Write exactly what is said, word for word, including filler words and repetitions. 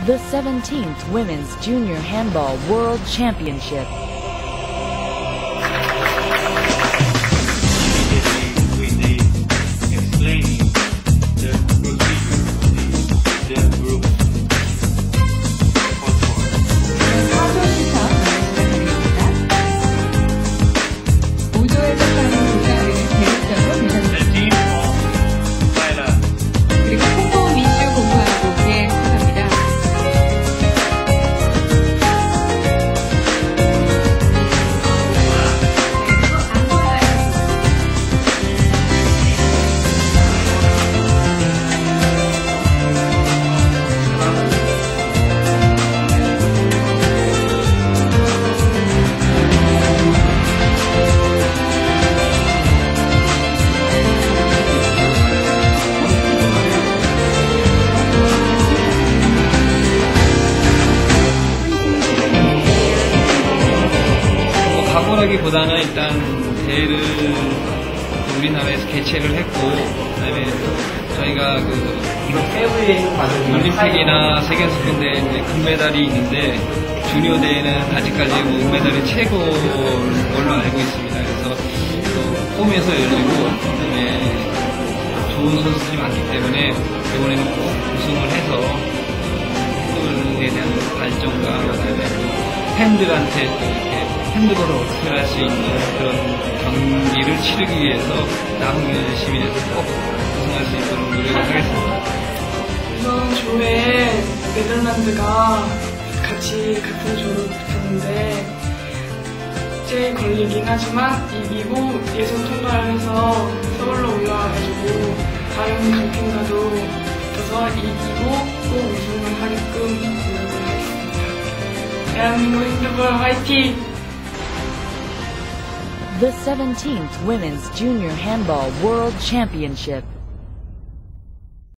The seventeenth Women's Junior Handball World Championship. 각오라기보다는 일단 대회를 우리나라에서 개최를 했고, 그다음에 저희가 그 올림픽이나 세계선수권 대회 금메달이 있는데 주니어 대회는 아직까지 은메달이 최고로 알고 있습니다. 그래서 또 홈에서 열리고 그다음에 좋은 선수들이 많기 때문에 이번에는 꼭 우승을 해서 핸드볼에 대한 발전과 그다음에 또 팬들한테 이렇게 핸드볼을 어떻게 할 수 있는 그런 경기를 치르기 위해서 남은 시민에서 꼭 우승할 수 있도록 노력을 하겠습니다. 이번 조에 네덜란드가 같이 같은 조로 붙었는데 제일 걸리긴 하지만 이기고 예선 통과를 해서 서울로 올라와가지고 다른 강팀과도 붙어서 이기고 꼭 우승을 하게끔 노력을 하겠습니다. 대한민국 핸드볼 화이팅! The seventeenth Women's Junior Handball World Championship.